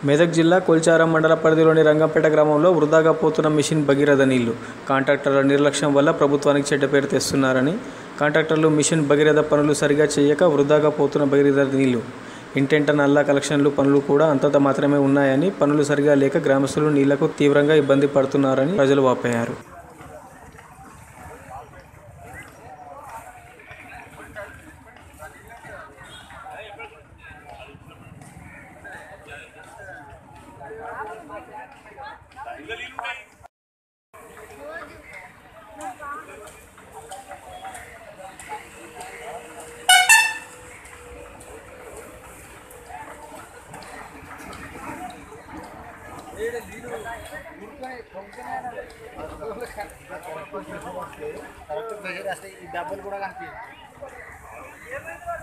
మెదక్ జిల్లా కొల్చారం మండల పరిధిలోని రంగంపేట గ్రామంలో వృధాగా పోతున్న మిషన్ భగీరథ నీళ్లు. కాంట్రాక్టర్ల నిర్లక్ష్యం వల్ల ప్రభుత్వానికి చెడ్డ పేరు తెస్తున్నారని, కాంట్రాక్టర్లు మిషన్ భగీరథ పనులు సరిగా చేయక వృధాగా పోతున్న భగీరథ నీళ్లు. ఇంటెంట నల్లా కలెక్షన్లు పనులు కూడా అంతంత మాత్రమే ఉన్నాయని, పనులు సరిగా లేక గ్రామస్తులు నీళ్లకు తీవ్రంగా ఇబ్బంది పడుతున్నారని ప్రజలు వాపోయారు. కరెక్ట్ ప్రెషర్ వస్తే ఈ డబ్బులు కూడా కనిపించాయి.